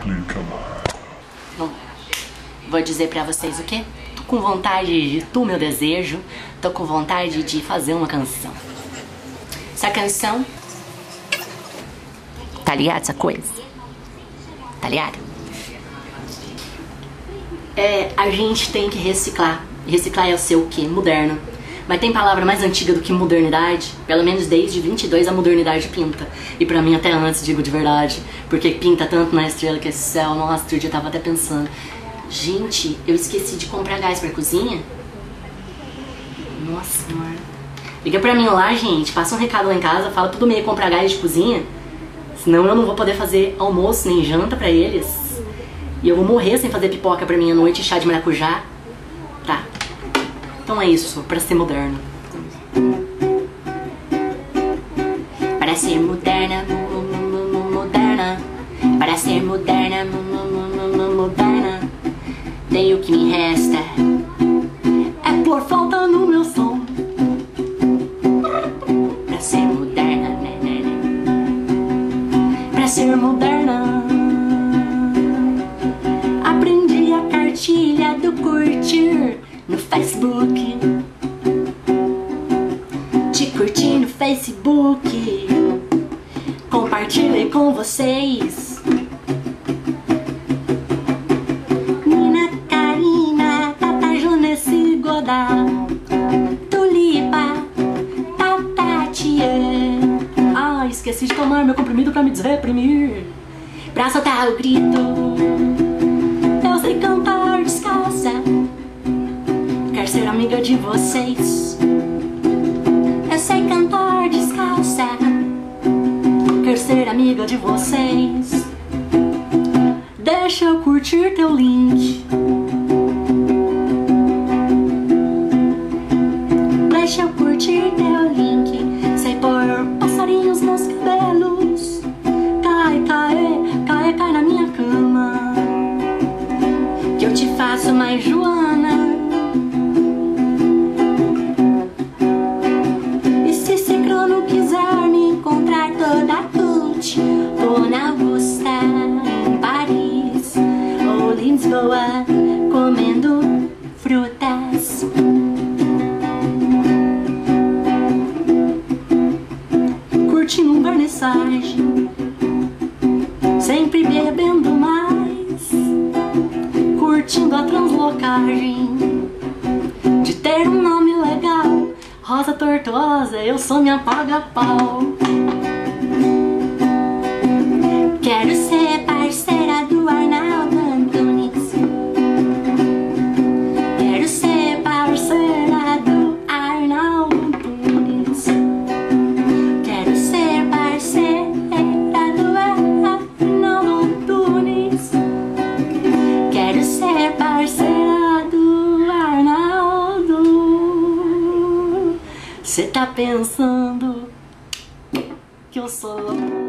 Explica lá. Bom, vou dizer pra vocês o quê? Tô com vontade de tu, meu desejo. Tô com vontade de fazer uma canção. Essa canção... Tá ligado essa coisa? Tá ligado? A gente tem que reciclar. Reciclar é o seu o quê? Moderno. Mas tem palavra mais antiga do que modernidade? Pelo menos desde 22 a modernidade pinta. E pra mim até antes, digo de verdade. Porque pinta tanto na estrela que esse céu. Nossa, outro dia eu tava até pensando. Gente, eu esqueci de comprar gás pra cozinha. Nossa senhora. Liga pra mim lá, gente. Passa um recado lá em casa. Fala pro meio comprar gás de cozinha. Senão eu não vou poder fazer almoço nem janta pra eles. E eu vou morrer sem fazer pipoca pra mim à noite e chá de maracujá. Tá. Então é isso, pra ser moderno. Para ser moderna, moderna. Para ser moderna, moderna. Daí o que me resta é pôr falta no meu som. Pra ser moderna, pra ser moderna. Aprendi a cartilha do curtir no Facebook. Te curti no Facebook. Compartilhei com vocês. Nina, Karina, Tata, Jonesi, Godal, Tulipa, Tatatia. Ah, esqueci de tomar meu comprimido pra me desreprimir. Pra soltar o grito. Eu sei cantar descalça. Quero ser amiga de vocês. Eu sei cantar descalça. Quero ser amiga de vocês. Deixa eu curtir teu link. Deixa eu curtir teu link. Sei pôr passarinhos nos cabelos. Cai, cai, cai, cai na minha cama. Que eu te faço mais Joana. E se esse crono quiser me encontrar toda cult, vou na Augusta, em Paris ou Lisboa, comendo frutas. Curtindo um vernissage, sempre bebendo mais, curtindo a translocagem de ter um nome legal. Rosa Tortuosa, eu sou minha paga-pau. Quero ser parceira do Arnaldo Antunes. Quero ser parceira do Arnaldo Antunes. Quero ser parceira do Arnaldo Antunes. Quero ser parceira do Arnaldo. Cê tá pensando que eu sou louco?